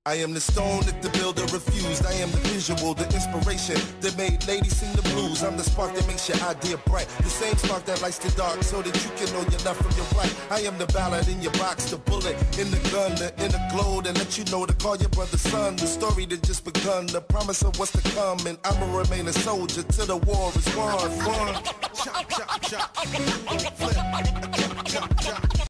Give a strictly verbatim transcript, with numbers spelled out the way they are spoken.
I am the stone that the builder refused. I am the visual, the inspiration that made ladies sing the blues. I'm the spark that makes your idea bright. The same spark that lights the dark so that you can know your left from your right. I am the ballad in your box, the bullet in the gun, the inner glow that let you know to call your brother son. The story that just begun, the promise of what's to come. And I'ma remain a soldier till the war is won. Chop, chop, chop. Flip, chop, chop, chop.